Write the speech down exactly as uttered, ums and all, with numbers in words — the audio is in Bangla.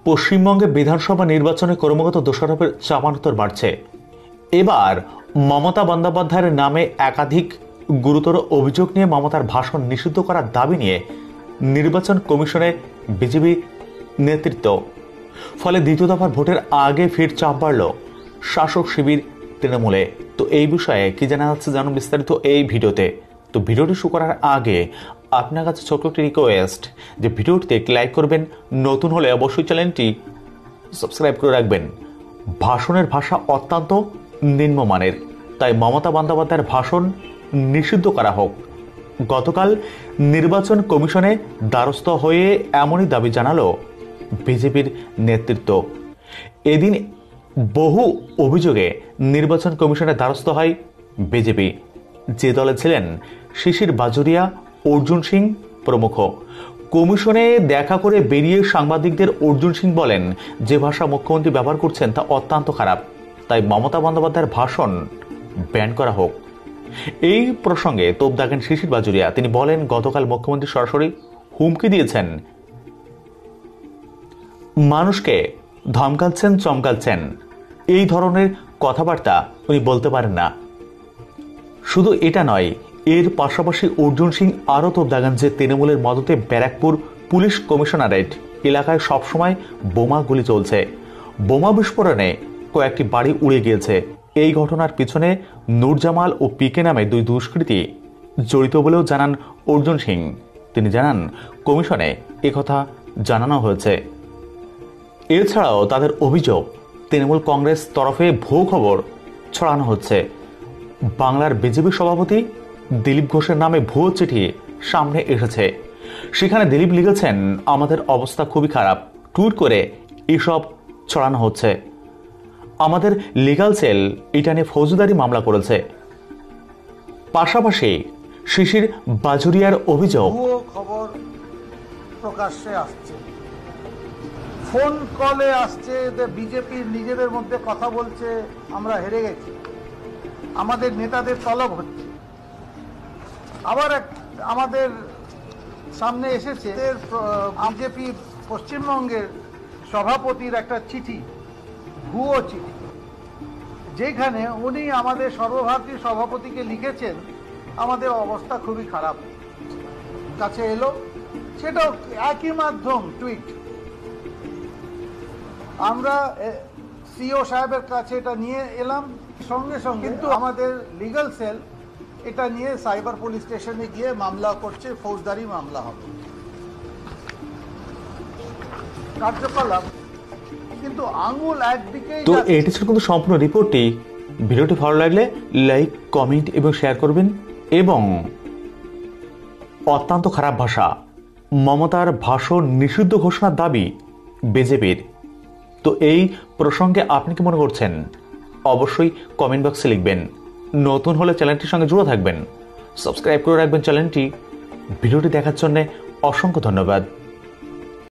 পশ্চিমবঙ্গে বিধানসভা নির্বাচনে ক্রমাগত দোষারোপের চাপানোত্তর বাড়ছে। এবার মমতা বন্দ্যোপাধ্যায়ের নামে একাধিক গুরুতর অভিযোগ নিয়ে মমতার ভাষণ নিষিদ্ধ করার দাবি নিয়ে নির্বাচন কমিশনে বিজেপি নেতৃত্ব। ফলে দ্বিতীয় দফার ভোটের আগে ফের চাপ বাড়ল শাসক শিবির তৃণমূলে। তো এই বিষয়ে কি জানা যাচ্ছে জানুন বিস্তারিত এই ভিডিওতে। তো ভিডিওটি শুরু করার আগে আপনার কাছে ছোট্ট একটি রিকোয়েস্ট যে ভিডিওটিতে লাইক করবেন, নতুন হলে অবশ্যই চ্যানেলটি সাবস্ক্রাইব করে রাখবেন। ভাষণের ভাষা অত্যন্ত নিম্নমানের, তাই মমতা বন্দ্যোপাধ্যায়ের ভাষণ নিষিদ্ধ করা হোক। গতকাল নির্বাচন কমিশনে দ্বারস্থ হয়ে এমনই দাবি জানালো বিজেপির নেতৃত্ব। এদিন বহু অভিযোগে নির্বাচন কমিশনের দ্বারস্থ হয় বিজেপি, যে দলে ছিলেন শিশির বাজোরিয়া, অর্জুন সিং প্রমুখ। কমিশনে দেখা করে বেরিয়ে সাংবাদিকদের অর্জুন সিং বলেন, যে ভাষা মুখ্যমন্ত্রী ব্যবহার করছেন তা অত্যন্ত খারাপ, তাই মমতা বন্দ্যোপাধ্যায়ের ভাষণ ব্যান করা হোক। এই প্রসঙ্গে তোপ দাগেন শিশির বাজোরিয়া। তিনি বলেন, গতকাল মুখ্যমন্ত্রী সরাসরি হুমকি দিয়েছেন, মানুষকে ধমকাচ্ছেন, চমকাচ্ছেন, এই ধরনের কথাবার্তা উনি বলতে পারেন না। শুধু এটা নয়, এর পাশাপাশি অর্জুন সিং আরও তোপ দাগান যে তৃণমূলের মদতে ব্যারাকপুর পুলিশ কমিশনারেট এলাকায় সবসময় বোমা গুলি চলছে। বোমা বিস্ফোরণে কয়েকটি বাড়ি উড়ে গিয়েছে। এই ঘটনার পিছনে নূরজামাল ও পিকে নামে দুই দুষ্কৃতী জড়িত বলেও জানান অর্জুন সিং। তিনি জানান, কমিশনে একথা জানানো হয়েছে। এছাড়াও তাদের অভিযোগ, তৃণমূল কংগ্রেস তরফে ভুয়ো খবর ছড়ানো হচ্ছে। বাংলার বিজেপি সভাপতি দিলীপ ঘোষের নামে ভুয়ো চিঠি সামনে এসেছে। সেখানে দিলীপ লিখেছেন, আমাদের অবস্থা খুবই খারাপ, টুইট করে এসব ছড়ানো হচ্ছে। আমাদের লিগাল সেল এটা নিয়ে ফৌজদারি মামলা করেছে। পাশাপাশি শিশির বাজোরিয়ার অভিযোগ, ভুয়ো খবর প্রকাশ্যে আসছে, ফোন কলে আসছে যে বিজেপির নিজেদের মধ্যে কথা বলছে, আমরা হেরে গেছি, আমাদের নেতাদের তলব হচ্ছে। আবার এক আমাদের সামনে এসেছে বিজেপি পশ্চিমবঙ্গের সভাপতির একটা চিঠি, ভুয়ো চিঠি, যেখানে উনি আমাদের সর্বভারতীয় সভাপতিকে লিখেছেন, আমাদের অবস্থা খুবই খারাপ। কাছে এলো সেটাও একই মাধ্যম, টুইট। আমরা সিও সাহেবের কাছে এটা নিয়ে এলাম, সঙ্গে সঙ্গে কিন্তু আমাদের লিগ্যাল সেল এটা নিয়ে সাইবার পুলিশ স্টেশনে গিয়ে মামলা করছে, ফৌজদারি মামলা হবে। কার্যকলাপ কিন্তু আঙুল একদিকে। তো এটি ছিল কিন্তু সম্পূর্ণ রিপোর্টটি। ভিডিওটি ভালো লাগলে লাইক, কমেন্ট এবং শেয়ার করবেন। এবং অত্যন্ত খারাপ ভাষা, মমতার ভাষণ নিষিদ্ধ ঘোষণার দাবি বিজেপির। তো এই প্রসঙ্গে আপনি কি মনে করছেন অবশ্যই কমেন্ট বক্সে লিখবেন। নতুন হলে চ্যানেলটির সঙ্গে জুড়ে থাকবেন, সাবস্ক্রাইব করে রাখবেন চ্যানেলটি। ভিডিওটি দেখার জন্য অসংখ্য ধন্যবাদ।